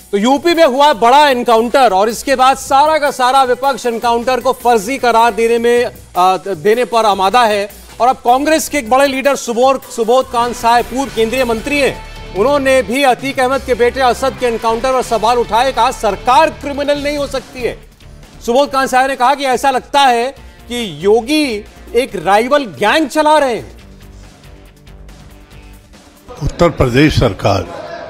तो यूपी में हुआ बड़ा एनकाउंटर और इसके बाद सारा का सारा विपक्ष एनकाउंटर को फर्जी करार देने पर आमादा है। और अब कांग्रेस के एक बड़े लीडर सुबोध कांत साय, पूर्व केंद्रीय मंत्री हैं, उन्होंने भी अतीक अहमद के बेटे असद के एनकाउंटर पर सवाल उठाए। कहा सरकार क्रिमिनल नहीं हो सकती है। सुबोध कांत साय ने कहा कि ऐसा लगता है कि योगी एक राइवल गैंग चला रहे हैं। उत्तर प्रदेश सरकार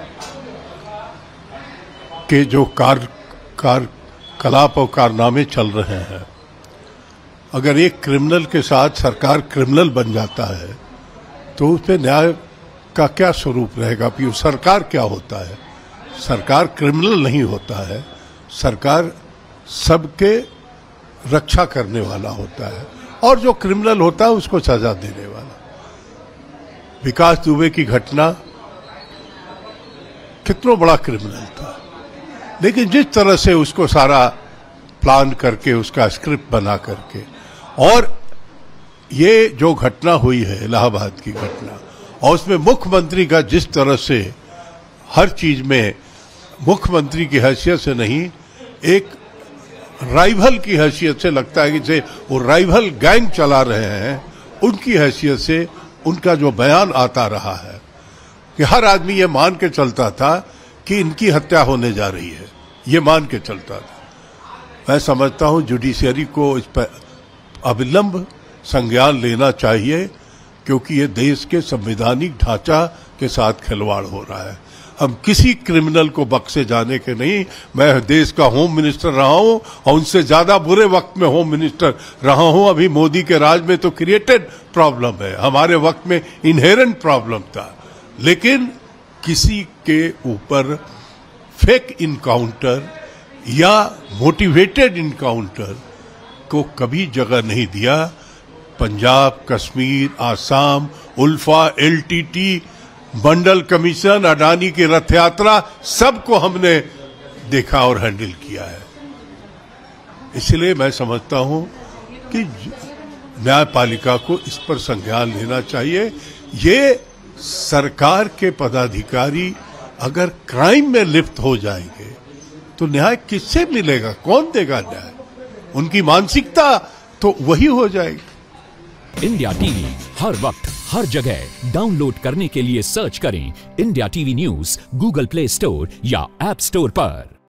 के जो कार्यकलाप और कारनामे चल रहे हैं, अगर एक क्रिमिनल के साथ सरकार क्रिमिनल बन जाता है तो उस पर न्याय का क्या स्वरूप रहेगा? फिर सरकार क्या होता है? सरकार क्रिमिनल नहीं होता है, सरकार सबके रक्षा करने वाला होता है और जो क्रिमिनल होता है उसको सजा देने वाला। विकास दुबे की घटना कितना बड़ा क्रिमिनल था, लेकिन जिस तरह से उसको सारा प्लान करके उसका स्क्रिप्ट बना करके, और ये जो घटना हुई है इलाहाबाद की घटना, और उसमें मुख्यमंत्री का जिस तरह से हर चीज में मुख्यमंत्री की हैसियत से नहीं, एक राइवल की हैसियत से लगता है कि जैसे वो राइवल गैंग चला रहे हैं, उनकी हैसियत से उनका जो बयान आता रहा है कि हर आदमी ये मान के चलता था कि इनकी हत्या होने जा रही है, ये मान के चलता था। मैं समझता हूं जुडिशरी को इस पर अविलंब संज्ञान लेना चाहिए, क्योंकि ये देश के संवैधानिक ढांचा के साथ खिलवाड़ हो रहा है। हम किसी क्रिमिनल को बख्शे जाने के नहीं। मैं देश का होम मिनिस्टर रहा हूं और उनसे ज्यादा बुरे वक्त में होम मिनिस्टर रहा हूं। अभी मोदी के राज में तो क्रिएटेड प्रॉब्लम है, हमारे वक्त में इनहेरेंट प्रॉब्लम था, लेकिन किसी के ऊपर फेक इनकाउंटर या मोटिवेटेड इनकाउंटर को कभी जगह नहीं दिया। पंजाब, कश्मीर, आसाम, उल्फा, एलटीटी, मंडल कमीशन, अडानी की रथ यात्रा, सबको हमने देखा और हैंडल किया है। इसलिए मैं समझता हूं कि न्यायपालिका को इस पर संज्ञान लेना चाहिए। ये सरकार के पदाधिकारी अगर क्राइम में लिप्त हो जाएंगे तो न्याय किससे मिलेगा? कौन देगा न्याय? उनकी मानसिकता तो वही हो जाएगी। इंडिया टीवी हर वक्त हर जगह डाउनलोड करने के लिए सर्च करें India TV news Google Play Store या ऐप स्टोर पर।